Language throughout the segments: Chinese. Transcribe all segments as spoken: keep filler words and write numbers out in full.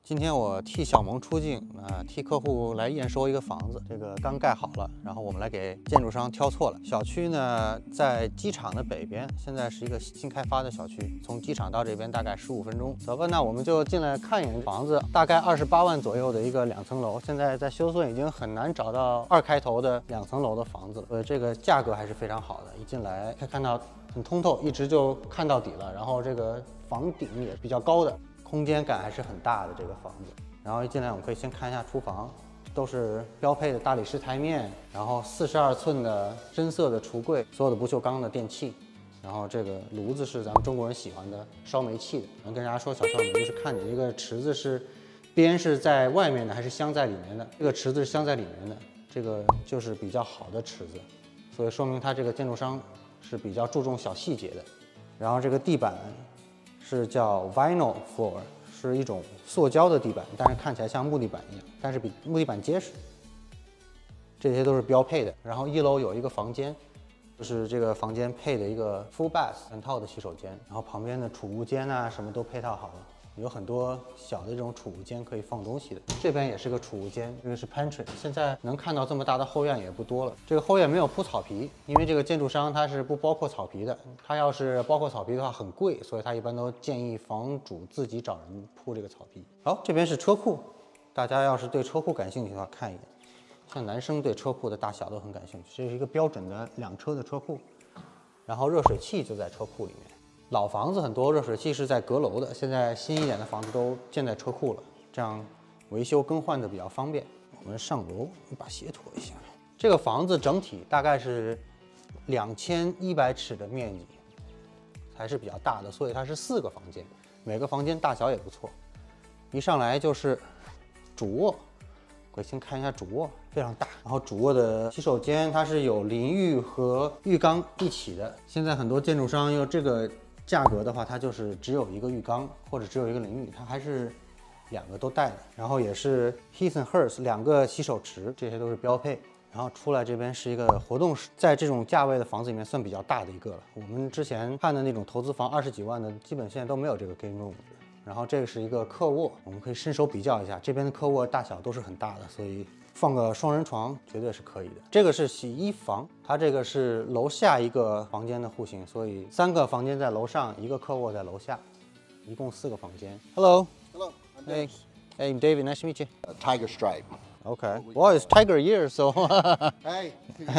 今天我替小萌出镜啊、呃，替客户来验收一个房子，这个刚盖好了，然后我们来给建筑商挑错了。小区呢在机场的北边，现在是一个新开发的小区，从机场到这边大概十五分钟。走吧，那我们就进来看一眼房子，大概二十八万左右的一个两层楼，现在在休斯已经很难找到二开头的两层楼的房子了，所以这个价格还是非常好的。一进来可以看到很通透，一直就看到底了，然后这个房顶也比较高的。 空间感还是很大的这个房子，然后一进来我们可以先看一下厨房，都是标配的大理石台面，然后四十二寸的深色的橱柜，所有的不锈钢的电器，然后这个炉子是咱们中国人喜欢的烧煤气的。能跟大家说小窍门，就是看你这个池子是边是在外面的还是镶在里面的，这个池子是镶在里面的，这个就是比较好的池子，所以说明它这个建筑商是比较注重小细节的。然后这个地板。 是叫 vinyl floor， 是一种塑胶的地板，但是看起来像木地板一样，但是比木地板结实。这些都是标配的。然后一楼有一个房间，就是这个房间配的一个 full bath 全套的洗手间，然后旁边的储物间啊什么都配套好了，有很多小的这种储物间可以放东西的。这边也是个储物间，这个是 pantry。现在能看到这么大的后院也不多了。这个后院没有铺草皮，因为这个建筑商他是不包括草皮的。他要是包括草皮的话很贵，所以他一般都建议房主自己找人铺这个草皮。好，这边是车库，大家要是对车库感兴趣的话，看一眼。像男生对车库的大小都很感兴趣，这是一个标准的两车的车库，然后热水器就在车库里面。 老房子很多热水器是在阁楼的，现在新一点的房子都建在车库了，这样维修更换的比较方便。我们上楼，把鞋脱一下。这个房子整体大概是两千一百尺的面积，还是比较大的，所以它是四个房间，每个房间大小也不错。一上来就是主卧，我先看一下主卧，非常大。然后主卧的洗手间它是有淋浴和浴缸一起的，现在很多建筑商用这个。 价格的话，它就是只有一个浴缸或者只有一个淋浴，它还是两个都带的。然后也是 Heath and Hers 两个洗手池，这些都是标配。然后出来这边是一个活动室，在这种价位的房子里面算比较大的一个了。我们之前看的那种投资房二十几万的，基本现在都没有这个 game room。然后这个是一个客卧，我们可以伸手比较一下，这边的客卧大小都是很大的，所以。 放个双人床绝对是可以的。这个是洗衣房，它这个是楼下一个房间的户型，所以三个房间在楼上，一个客卧在楼下，一共四个房间。Hello. Hello. Hey. Hey, I'm David. Nice to meet you. A tiger stripe. Okay. Well, it's tiger year, so. Hey.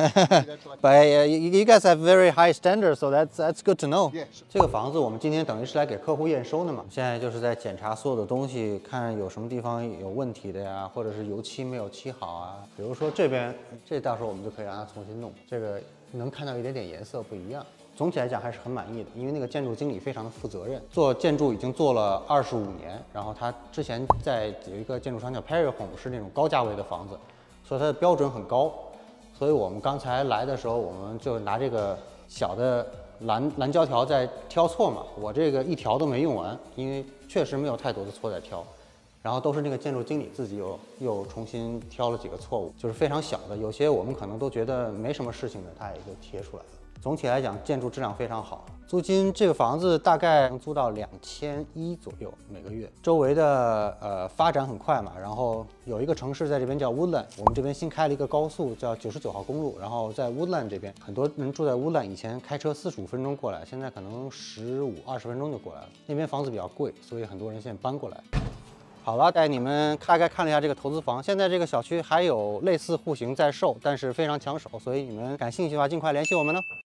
But uh, you, you guys have very high standards, so that's that's good to know. Yes. 这个房子我们今天等于是来给客户验收的嘛，现在就是在检查所有的东西，看有什么地方有问题的呀，或者是油漆没有漆好啊。比如说这边，这到时候我们就可以让它重新弄，这个能看到一点点颜色不一样。 总体来讲还是很满意的，因为那个建筑经理非常的负责任，做建筑已经做了二十五年，然后他之前在有一个建筑商叫 Perry Home， 是那种高价位的房子，所以它的标准很高。所以我们刚才来的时候，我们就拿这个小的蓝蓝胶条在挑错嘛，我这个一条都没用完，因为确实没有太多的错在挑，然后都是那个建筑经理自己又又重新挑了几个错误，就是非常小的，有些我们可能都觉得没什么事情的，他也就贴出来了。 总体来讲，建筑质量非常好。租金这个房子大概能租到两千一左右每个月。周围的呃发展很快嘛，然后有一个城市在这边叫 Woodland， 我们这边新开了一个高速叫九十九号公路，然后在 Woodland 这边，很多人住在 Woodland， 以前开车四十五分钟过来，现在可能十五二十分钟就过来了。那边房子比较贵，所以很多人现在搬过来。 好了，带你们大概看了一下这个投资房。现在这个小区还有类似户型在售，但是非常抢手，所以你们感兴趣的话，尽快联系我们呢。